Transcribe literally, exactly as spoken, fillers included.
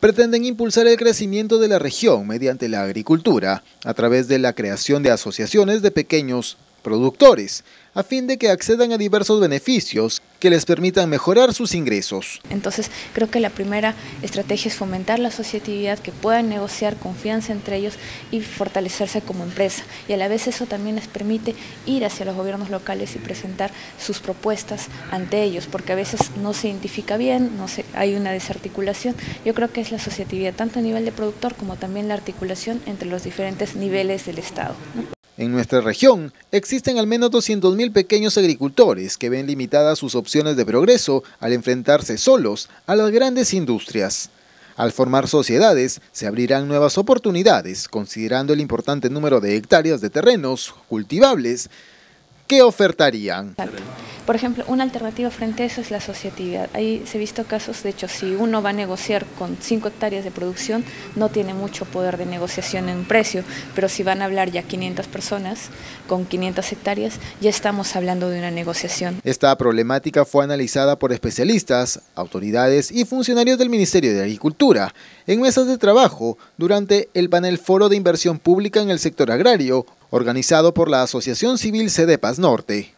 pretenden impulsar el crecimiento de la región mediante la agricultura, a través de la creación de asociaciones de pequeños productores, a fin de que accedan a diversos beneficios que les permitan mejorar sus ingresos. Entonces, creo que la primera estrategia es fomentar la asociatividad, que puedan negociar, confianza entre ellos y fortalecerse como empresa. Y a la vez eso también les permite ir hacia los gobiernos locales y presentar sus propuestas ante ellos, porque a veces no se identifica bien, no se, hay una desarticulación. Yo creo que es la asociatividad, tanto a nivel de productor como también la articulación entre los diferentes niveles del Estado, ¿no? En nuestra región existen al menos doscientos mil pequeños agricultores que ven limitadas sus opciones de progreso al enfrentarse solos a las grandes industrias. Al formar sociedades, se abrirán nuevas oportunidades, considerando el importante número de hectáreas de terrenos cultivables que ofertarían. Exacto. Por ejemplo, una alternativa frente a eso es la asociatividad. Ahí se ha visto casos, de hecho, si uno va a negociar con cinco hectáreas de producción, no tiene mucho poder de negociación en precio, pero si van a hablar ya quinientas personas con quinientas hectáreas, ya estamos hablando de una negociación. Esta problemática fue analizada por especialistas, autoridades y funcionarios del Ministerio de Agricultura en mesas de trabajo durante el panel Foro de Inversión Pública en el Sector Agrario, organizado por la Asociación Civil Cedepas Norte.